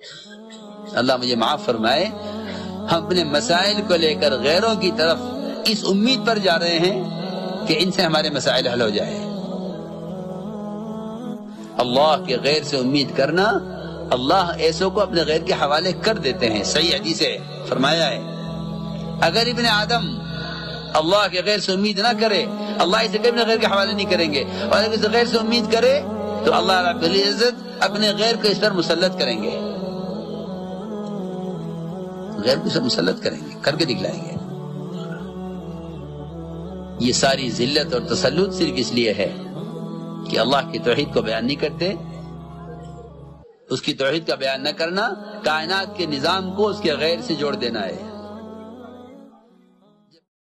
अल्लाह मुझे माफ फरमाए, हम अपने मसाइल को लेकर गैरों की तरफ इस उम्मीद पर जा रहे हैं कि इनसे हमारे मसाइल हल हो जाए। अल्लाह के गैर से उम्मीद करना, अल्लाह ऐसों को अपने गैर के हवाले कर देते हैं। सही हदीस है, फरमाया है, अगर इब्ने आदम अल्लाह के गैर से उम्मीद ना करे, अल्लाह इसे कभी अपने गैर के हवाले नहीं करेंगे, और अगर इसे गैर से उम्मीद करे तो अल्लाह रब्बुल इज्जत अपने गैर को इस पर मुसल्लत करेंगे, गैर को इस पर मुसल्लत करेंगे, करके दिखलाएंगे। ये सारी जिल्लत और तसल्लुत सिर्फ इसलिए है कि अल्लाह की तौहीद को बयान नहीं करते। उसकी तौहीद का बयान न करना कायनात के निजाम को उसके गैर से जोड़ देना है।